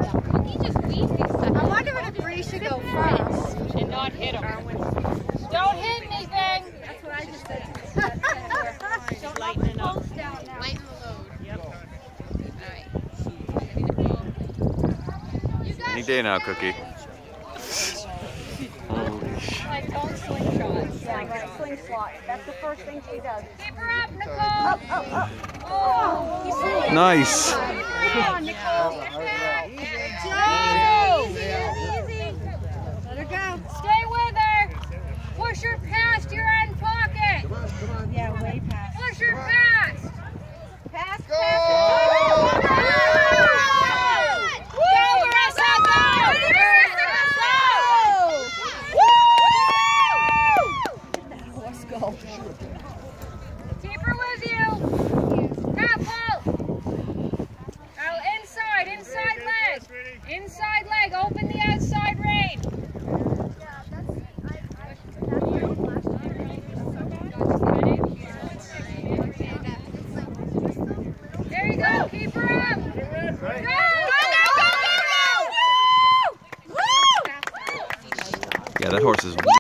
I wonder if Bree should go first. And not hit him. Don't hit anything. That's what I just said. Don't lighten it up. Lighten the load. Yep. Alright. Any day now, Cookie. Holy shit. Like, don't slingshots. Yeah, right. Slingshot. That's the first thing she does. Keep her up, Nicole. Up, up, up. Oh, you see it? Nice. Come on, Nicole. Easy. Let her go. Stay with her. Push her past your end pocket. Yeah, way past. Push her past. Pass, Go! pass. Go, Marissa, go! Let's go. Keep her with you. Half halt. Oh, inside leg. Inside leg. Open the outside rein. There you go. Keep her up. Go! Yeah, that horse is